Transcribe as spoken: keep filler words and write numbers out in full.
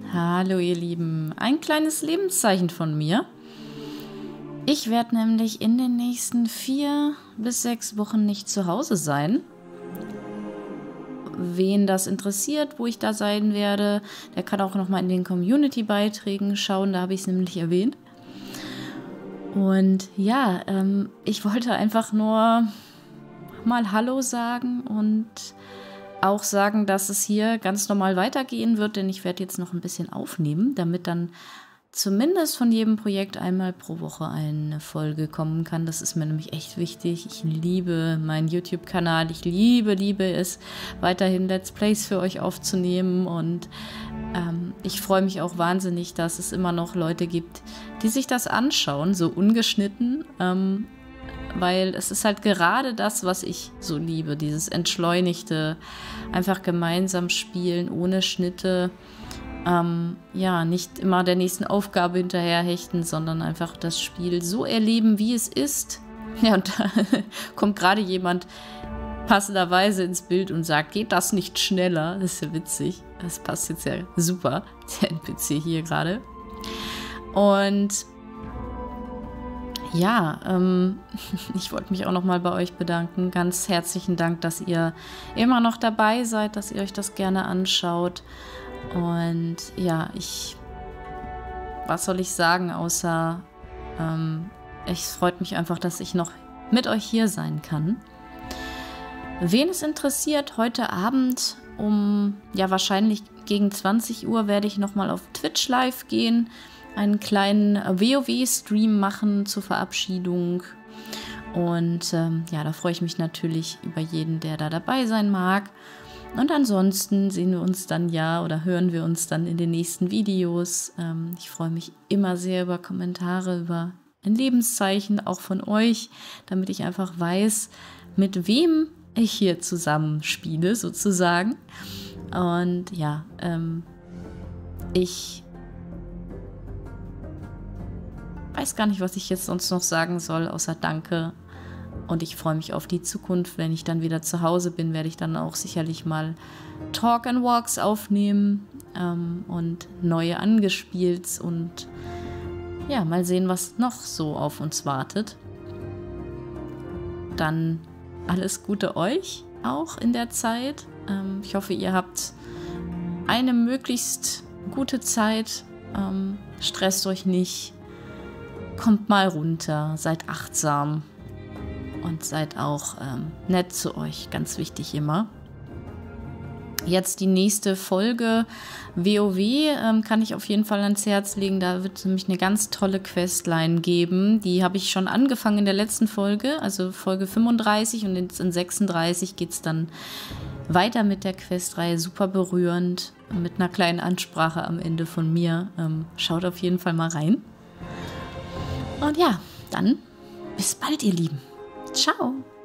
Hallo ihr Lieben, ein kleines Lebenszeichen von mir. Ich werde nämlich in den nächsten vier bis sechs Wochen nicht zu Hause sein. Wen das interessiert, wo ich da sein werde, der kann auch nochmal in den Community-Beiträgen schauen, da habe ich es nämlich erwähnt. Und ja, ähm, ich wollte einfach nur mal Hallo sagen und auch sagen, dass es hier ganz normal weitergehen wird, denn ich werde jetzt noch ein bisschen aufnehmen, damit dann zumindest von jedem Projekt einmal pro Woche eine Folge kommen kann. Das ist mir nämlich echt wichtig. Ich liebe meinen YouTube-Kanal. Ich liebe, liebe es, weiterhin Let's Plays für euch aufzunehmen. Und ähm, ich freue mich auch wahnsinnig, dass es immer noch Leute gibt, die sich das anschauen, so ungeschnitten. Ähm, weil es ist halt gerade das, was ich so liebe, dieses entschleunigte, einfach gemeinsam spielen, ohne Schnitte, ähm, ja, nicht immer der nächsten Aufgabe hinterherhechten, sondern einfach das Spiel so erleben, wie es ist. Ja, und da kommt gerade jemand passenderweise ins Bild und sagt, geht das nicht schneller? Das ist ja witzig, das passt jetzt ja super, der N P C hier gerade. Und ja, ähm, ich wollte mich auch nochmal bei euch bedanken. Ganz herzlichen Dank, dass ihr immer noch dabei seid, dass ihr euch das gerne anschaut. Und ja, ich, was soll ich sagen, außer ähm, es freut mich einfach, dass ich noch mit euch hier sein kann. Wen es interessiert, heute Abend um, ja wahrscheinlich gegen zwanzig Uhr werde ich nochmal auf Twitch live gehen, einen kleinen WoW-Stream machen zur Verabschiedung. Und ähm, ja, da freue ich mich natürlich über jeden, der da dabei sein mag. Und ansonsten sehen wir uns dann ja oder hören wir uns dann in den nächsten Videos. Ähm, ich freue mich immer sehr über Kommentare, über ein Lebenszeichen, auch von euch, damit ich einfach weiß, mit wem ich hier zusammen spiele, sozusagen. Und ja, ähm, ich weiß gar nicht, was ich jetzt sonst noch sagen soll, außer Danke. Und ich freue mich auf die Zukunft. Wenn ich dann wieder zu Hause bin, werde ich dann auch sicherlich mal Talk and Walks aufnehmen ähm, und neue angespielt und ja, mal sehen, was noch so auf uns wartet. Dann alles Gute euch auch in der Zeit. Ähm, ich hoffe, ihr habt eine möglichst gute Zeit. Ähm, stresst euch nicht. Kommt mal runter, seid achtsam und seid auch ähm, nett zu euch, ganz wichtig immer. Jetzt die nächste Folge WoW ähm, kann ich auf jeden Fall ans Herz legen. Da wird es nämlich eine ganz tolle Questline geben. Die habe ich schon angefangen in der letzten Folge, also Folge fünfunddreißig, und jetzt in sechsunddreißig geht es dann weiter mit der Questreihe. Super berührend, mit einer kleinen Ansprache am Ende von mir. Ähm, schaut auf jeden Fall mal rein. Und ja, dann bis bald, ihr Lieben. Ciao.